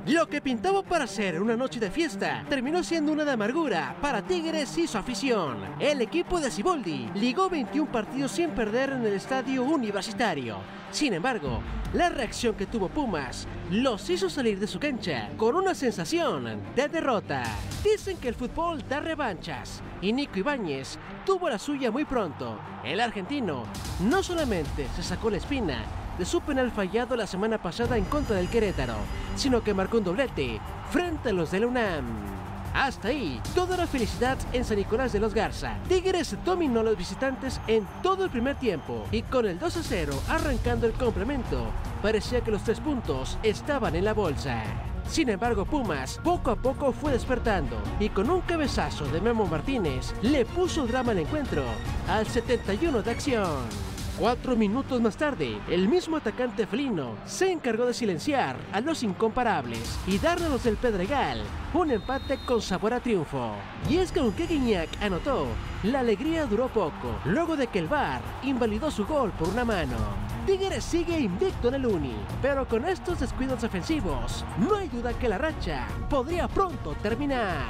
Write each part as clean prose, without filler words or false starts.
Lo que pintaba para ser una noche de fiesta terminó siendo una de amargura para Tigres y su afición. El equipo de Siboldi ligó 21 partidos sin perder en el estadio universitario. Sin embargo, la reacción que tuvo Pumas los hizo salir de su cancha con una sensación de derrota. Dicen que el fútbol da revanchas y Nico Ibáñez tuvo la suya muy pronto. El argentino no solamente se sacó la espina de su penal fallado la semana pasada en contra del Querétaro, sino que marcó un doblete frente a los de la UNAM. Hasta ahí, toda la felicidad en San Nicolás de los Garza. Tigres dominó a los visitantes en todo el primer tiempo y con el 2-0 arrancando el complemento, parecía que los 3 puntos estaban en la bolsa. Sin embargo, Pumas poco a poco fue despertando y con un cabezazo de Memo Martínez le puso drama al encuentro al 71 de acción. 4 minutos más tarde, el mismo atacante felino se encargó de silenciar a los incomparables y darle a los del Pedregal un empate con sabor a triunfo. Y es que aunque Guiñac anotó, la alegría duró poco, luego de que el VAR invalidó su gol por una mano. Tigres sigue invicto en el Uni, pero con estos descuidos ofensivos, no hay duda que la racha podría pronto terminar.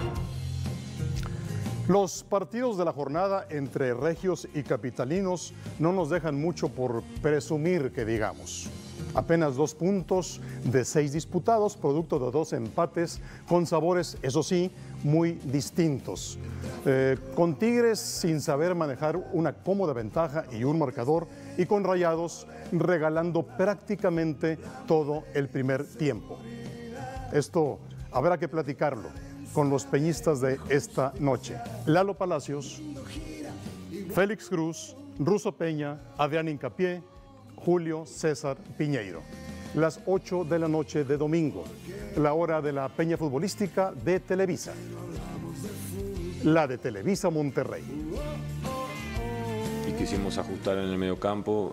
Los partidos de la jornada entre regios y capitalinos no nos dejan mucho por presumir que digamos. Apenas 2 puntos de 6 disputados, producto de 2 empates con sabores, eso sí, muy distintos. Con Tigres sin saber manejar una cómoda ventaja y un marcador, y con Rayados regalando prácticamente todo el primer tiempo. Esto habrá que platicarlo con los peñistas de esta noche. Lalo Palacios, Félix Cruz, Russo Peña, Adrián Hincapié, Julio César Piñeiro. Las 8 de la noche de domingo, la hora de la peña futbolística de Televisa. La de Televisa Monterrey. Y quisimos ajustar en el mediocampo.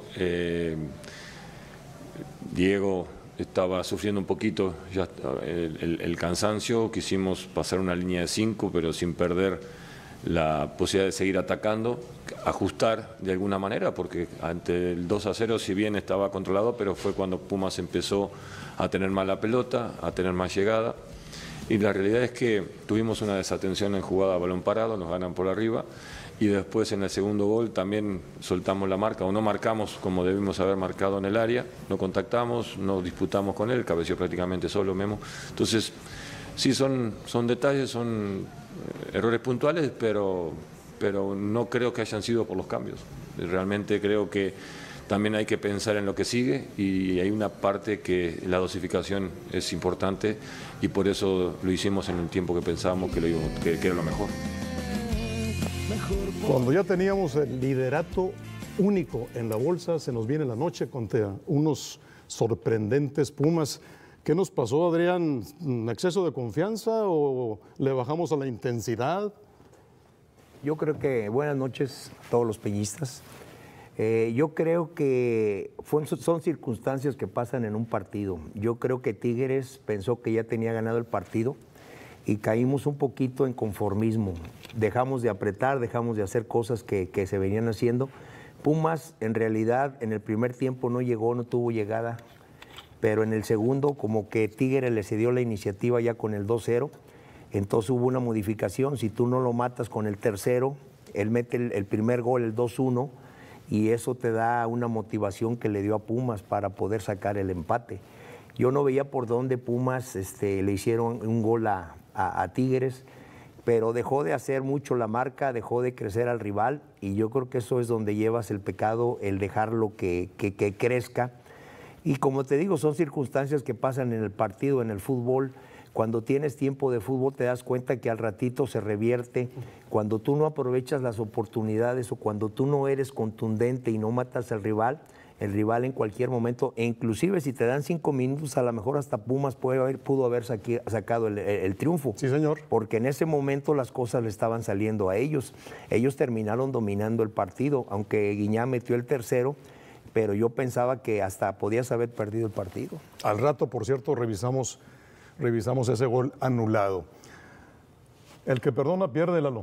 Diego estaba sufriendo un poquito ya el cansancio, quisimos pasar una línea de 5, pero sin perder la posibilidad de seguir atacando, ajustar de alguna manera, porque ante el 2-0, si bien estaba controlado, pero fue cuando Pumas empezó a tener más la pelota, a tener más llegada, y la realidad es que tuvimos una desatención en jugada a balón parado, nos ganan por arriba, y después en el segundo gol también soltamos la marca, o no marcamos como debimos haber marcado en el área, no contactamos, no disputamos con él, cabeció prácticamente solo Memo. Entonces, sí, son detalles, son errores puntuales, pero no creo que hayan sido por los cambios. Realmente creo que también hay que pensar en lo que sigue, y hay una parte que la dosificación es importante, y por eso lo hicimos en el tiempo que pensábamos que era lo mejor. Cuando ya teníamos el liderato único en la bolsa, se nos viene la noche contra unos sorprendentes Pumas. ¿Qué nos pasó, Adrián? ¿Exceso de confianza o le bajamos a la intensidad? Yo creo que buenas noches a todos los peñistas. Yo creo que son circunstancias que pasan en un partido. Yo creo que Tigres pensó que ya tenía ganado el partido y caímos un poquito en conformismo. Dejamos de apretar, dejamos de hacer cosas que se venían haciendo. Pumas, en realidad, en el primer tiempo no llegó, no tuvo llegada, pero en el segundo, como que Tigres le cedió la iniciativa ya con el 2-0, entonces hubo una modificación. Si tú no lo matas con el tercero, él mete el primer gol, el 2-1, y eso te da una motivación que le dio a Pumas para poder sacar el empate. Yo no veía por dónde Pumas le hicieron un gol a Tigres, pero dejó de hacer mucho la marca, dejó de crecer al rival, y yo creo que eso es donde llevas el pecado, el dejarlo que crezca. Y como te digo, son circunstancias que pasan en el partido, en el fútbol. Cuando tienes tiempo de fútbol te das cuenta que al ratito se revierte. Cuando tú no aprovechas las oportunidades, o cuando tú no eres contundente y no matas al rival, el rival en cualquier momento, e inclusive si te dan 5 minutos, a lo mejor hasta Pumas pudo haber sacado el triunfo. Sí, señor. Porque en ese momento las cosas le estaban saliendo a ellos. Ellos terminaron dominando el partido, aunque Guiñá metió el tercero, pero yo pensaba que hasta podías haber perdido el partido. Al rato, por cierto, revisamos ese gol anulado. El que perdona pierde, Lalo.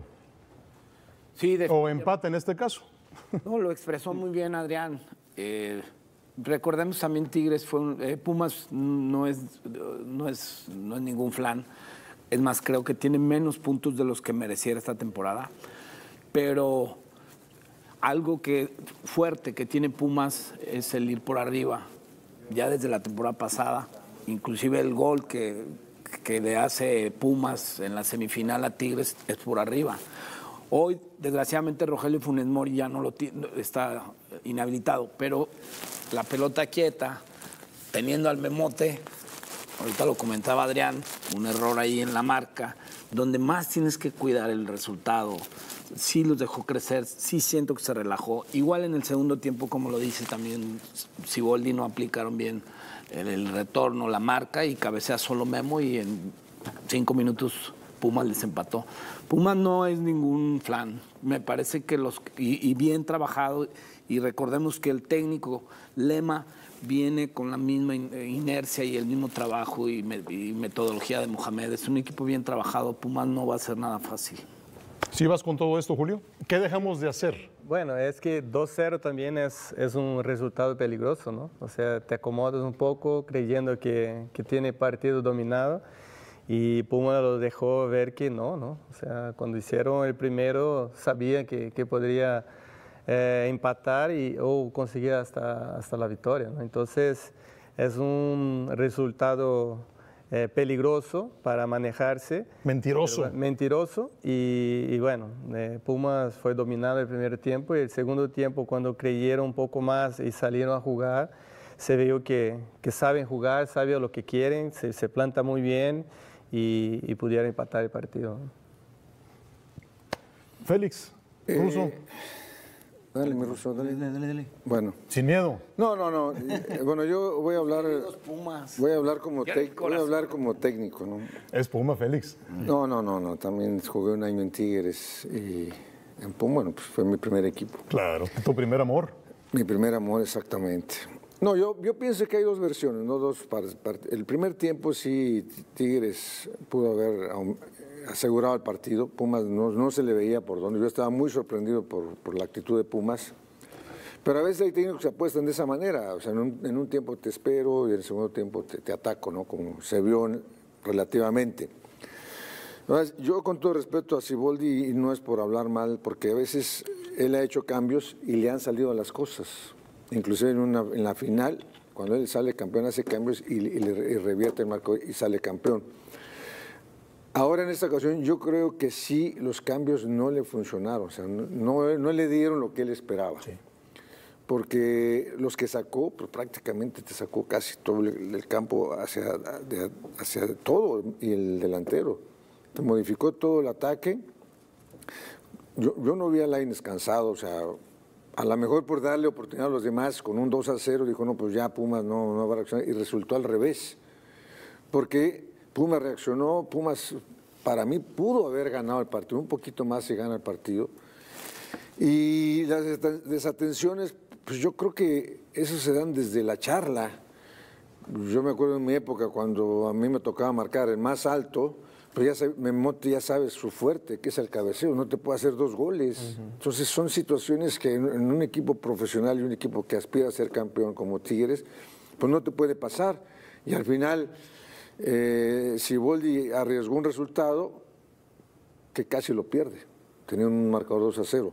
Sí, o empate en este caso. No, lo expresó muy bien Adrián. recordemos también Tigres, Pumas no es ningún flan. Es más, creo que tiene menos puntos de los que mereciera esta temporada. Pero algo fuerte que tiene Pumas es el ir por arriba. Ya desde la temporada pasada, inclusive el gol que le hace Pumas en la semifinal a Tigres es por arriba. Hoy, desgraciadamente, Rogelio Funes Mori ya está inhabilitado, pero la pelota quieta, teniendo al Memote, ahorita lo comentaba Adrián, un error ahí en la marca, donde más tienes que cuidar el resultado. Sí los dejó crecer, sí siento que se relajó. Igual en el segundo tiempo, como lo dice también Siboldi, no aplicaron bien el retorno, la marca, y cabecea solo Memo, y en 5 minutos Pumas les empató. Pumas no es ningún flan. Me parece que y bien trabajado, y recordemos que el técnico Lema viene con la misma inercia y el mismo trabajo y metodología de Mohamed. Es un equipo bien trabajado. Pumas no va a ser nada fácil. ¿Sí vas con todo esto, Julio? ¿Qué dejamos de hacer? Bueno, es que 2-0 también es un resultado peligroso, ¿no? O sea, te acomodas un poco creyendo que tiene partido dominado, y Puma lo dejó ver que no. O sea, cuando hicieron el primero sabía que podría empatar o conseguir hasta la victoria, ¿no? Entonces es un resultado peligroso para manejarse. Mentiroso. Mentiroso, y bueno, Pumas fue dominado el primer tiempo, y el segundo tiempo, cuando creyeron un poco más y salieron a jugar, se vio que saben jugar, saben lo que quieren, se planta muy bien, y pudieron empatar el partido. Félix, Russo. Dale, mi Russo, dale. Bueno. Sin miedo. No. Bueno, yo voy a hablar. Voy a hablar como técnico, ¿no? Es Puma, Félix. No. También jugué un año en Tigres, y en Puma, bueno, pues fue mi primer equipo. Claro. ¿Tu primer amor? Mi primer amor, exactamente. No, yo pienso que hay dos versiones, no dos partes. El primer tiempo sí Tigres pudo haber asegurado el partido. Pumas no se le veía por dónde. Yo estaba muy sorprendido por la actitud de Pumas. Pero a veces hay técnicos que se apuestan de esa manera. O sea, en un tiempo te espero y en el segundo tiempo te ataco, ¿no? Como se vio relativamente. Entonces, yo, con todo respeto a Siboldi, y no es por hablar mal, porque a veces él ha hecho cambios y le han salido las cosas. Inclusive en la final, cuando él sale campeón, hace cambios y revierte el marco y sale campeón. Ahora, en esta ocasión, yo creo que sí los cambios no le funcionaron, o sea, no le dieron lo que él esperaba. Sí. Porque los que sacó, pues prácticamente te sacó casi todo el campo hacia todo, y el delantero. Te modificó todo el ataque. Yo no vi a Lainez cansado, o sea, a lo mejor por darle oportunidad a los demás, con un 2-0, dijo, no, pues ya Pumas no va a reaccionar, y resultó al revés. Porque Pumas reaccionó, Pumas para mí pudo haber ganado el partido, un poquito más si gana el partido. Y las desatenciones, pues yo creo que eso se dan desde la charla. Yo me acuerdo en mi época, cuando a mí me tocaba marcar el más alto, pues Memote ya sabes su fuerte, que es el cabeceo, no te puede hacer 2 goles. Entonces son situaciones que en un equipo profesional y un equipo que aspira a ser campeón como Tigres, pues no te puede pasar. Y al final, Siboldi arriesgó un resultado que casi lo pierde. Tenía un marcador 2-0.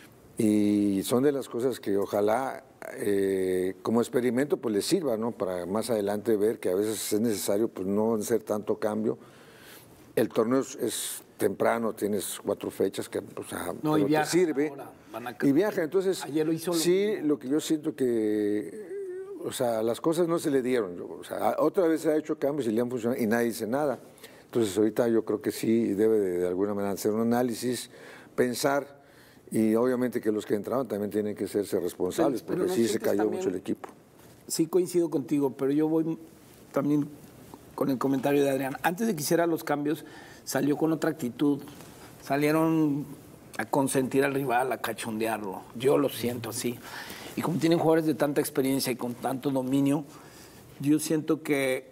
Y son de las cosas que ojalá como experimento pues les sirva, ¿no? Para más adelante ver que a veces es necesario pues no hacer tanto cambio. El torneo es temprano, tienes 4 fechas que pues, no, y viaja, te sirve. Y viaja, entonces sí, lo que yo siento que, o sea, las cosas no se le dieron. O sea, otra vez se ha hecho cambios y le han funcionado y nadie dice nada. Entonces ahorita yo creo que sí debe de alguna manera hacer un análisis, pensar, y obviamente que los que entraban también tienen que serse responsables, porque no sí se cayó también, mucho el equipo. Sí coincido contigo, pero yo voy también con el comentario de Adrián. Antes de que hiciera los cambios, salió con otra actitud. Salieron a consentir al rival, a cachondearlo. Yo lo siento así. Y como tienen jugadores de tanta experiencia y con tanto dominio, yo siento que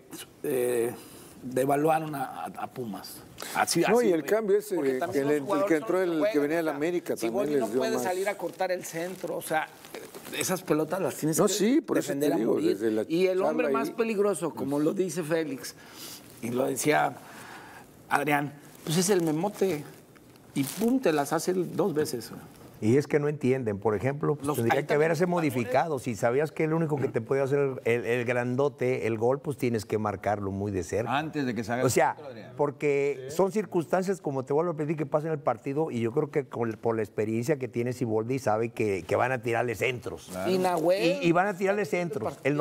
devaluaron a Pumas. Así, y el cambio ese, el que entró, el que venía de la América, también les dio más. No puede salir a cortar el centro, o sea, esas pelotas las tienes No, que sí, por eso defender te a digo, morir. desde la Y el hombre charla más ahí. peligroso, como lo dice Félix, y lo decía Adrián, pues es el Memote. Y pum, te las hace 2 veces. Y es que no entienden, por ejemplo, pues Los- tendría ahí que haberse también los modificado. Si sabías que el único que te puede hacer el grandote, el gol, pues tienes que marcarlo muy de cerca. Antes de que se haga O el sea, centro, Adrián. porque son circunstancias, como te vuelvo a pedir, que pasan en el partido, y yo creo que por la experiencia que tiene Siboldi, sabe que van a tirarle centros. Y Nahuel. Y van a tirarle centros. El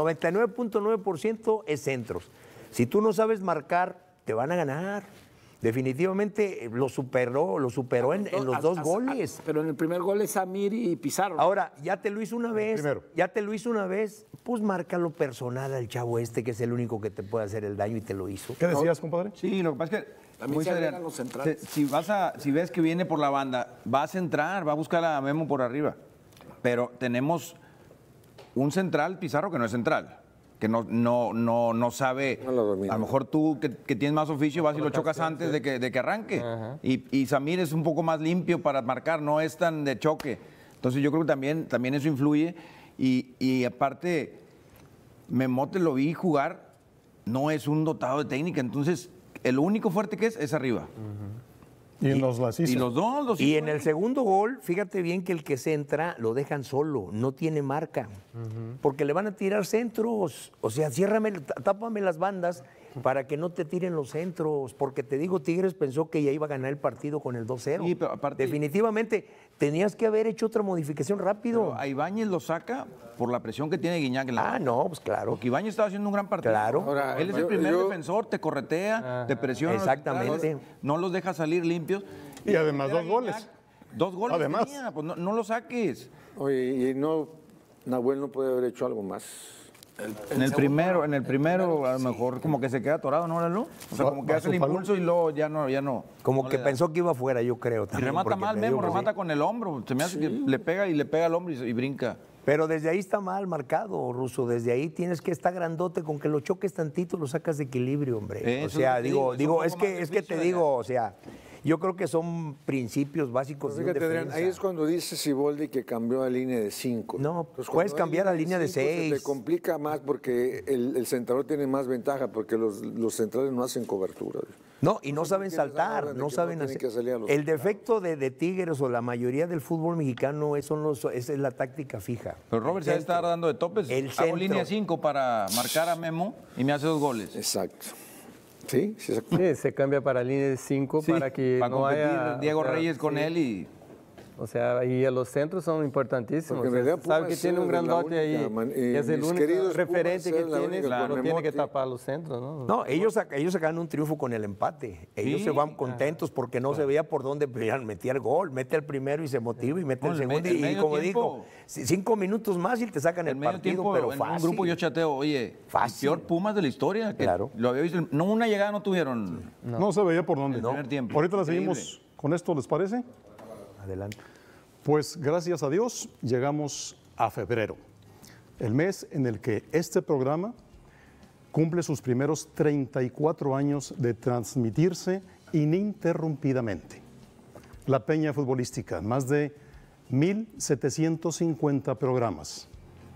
99.9% es centros. Si tú no sabes marcar, te van a ganar. Definitivamente lo superó en los 2 goles. Pero en el primer gol es Samir y Pizarro. Ahora, ya te lo hizo una vez. Primero. Ya te lo hizo una vez. Pues márcalo personal al chavo este, que es el único que te puede hacer el daño y te lo hizo. ¿Qué decías, compadre? Sí, lo que pasa es que, También como se dice Adrián, agregan los centrales. si ves que viene por la banda, va a centrar, va a buscar a Memo por arriba. Pero tenemos un central, Pizarro, que no es central, que no sabe. No lo domina. A lo mejor tú, que tienes más oficio, vas y lo chocas antes de que arranque. Y Samir es un poco más limpio para marcar, no es tan de choque. Entonces yo creo que también eso influye. Y aparte, Memote lo vi jugar, no es un dotado de técnica, entonces el único fuerte que es arriba. Y nos las hizo. Y los dos los Y hizo en el segundo gol, fíjate bien que el que centra lo dejan solo, no tiene marca. Porque le van a tirar centros. O sea, tápame las bandas para que no te tiren los centros. Porque te digo, Tigres pensó que ya iba a ganar el partido con el 2-0. Sí, pero aparte- Definitivamente, tenías que haber hecho otra modificación rápido. Pero a Ibáñez lo saca por la presión que tiene Guiñac en la Ah, banda. no, pues claro. Porque Ibáñez estaba haciendo un gran partido. Claro. Ahora, Él es el yo- primer yo- defensor, te corretea, te presiona. los Exactamente. centrales, No los deja salir limpios. Y además Era 2 goles. Guiñac, 2 goles Además. tenía, pues no lo saques. Oye, y no, Nahuel no puede haber hecho algo más. En el primero, a lo mejor como que se queda atorado, ¿no, Lalo? O sea, como que Va hace el su palo. impulso y luego ya no. Como no que le da. pensó que iba afuera, yo creo. Y también, remata porque mal, te digo Memo, que sí. remata con el hombro. Se me hace que le pega al hombro y brinca. Pero desde ahí está mal marcado, Russo. Desde ahí tienes que estar grandote, con que lo choques tantito, lo sacas de equilibrio, hombre. Eso O sea, es lo que digo, digo, es es un poco que, más es que te difícil, digo, o sea, yo creo que son principios básicos de un Fíjate, Adrián, defensa. ahí es cuando dice Siboldi que cambió a línea de 5. No, puedes cambiar a línea de 6. Se te complica más porque el centrador tiene más ventaja porque los centrales no hacen cobertura. No, y no saben tienes la saltar, orden de no que saben no tienen hacer. que salir a los El defecto de Tigres o la mayoría del fútbol mexicano es la táctica fija. Pero Robert se El debe estar centro. dando de topes. El Hago centro. línea 5 para marcar a Memo y me hace 2 goles. Exacto. Sí, sí, exacto. Sí, se cambia para línea de 5 Sí, para que para no competir haya... Diego o sea, Reyes con sí. él y... O sea, y los centros son importantísimos. Porque en O sea, realidad sabe Pumas que tiene un es la grandote ahí, única que es el mis único queridos referente Pumas que es la tiene, única no con tiene que Memote. tapar los centros, ¿no? No, ellos sacaron un triunfo con el empate. Ellos Sí. se van contentos porque no se veía por dónde metía el gol. Mete el primero y se motiva y mete No, el el segundo. me- el Y medio como tiempo- digo, 5 minutos más y te sacan el En medio partido, tiempo, pero en fácil. un grupo yo chateo, oye, Fácil. el peor Pumas de la historia. Que Claro. Lo había visto. No, una llegada no tuvieron. No se veía por dónde. El primer tiempo. Ahorita la Increíble. seguimos con esto, ¿les parece? Adelante. Pues gracias a Dios llegamos a febrero, el mes en el que este programa cumple sus primeros 34 años de transmitirse ininterrumpidamente. La Peña Futbolística, más de 1.750 programas,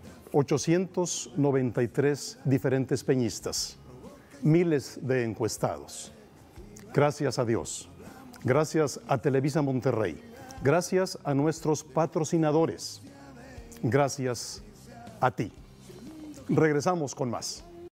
893 diferentes peñistas, miles de encuestados. Gracias a Dios, gracias a Televisa Monterrey, gracias a nuestros patrocinadores, gracias a ti. Regresamos con más.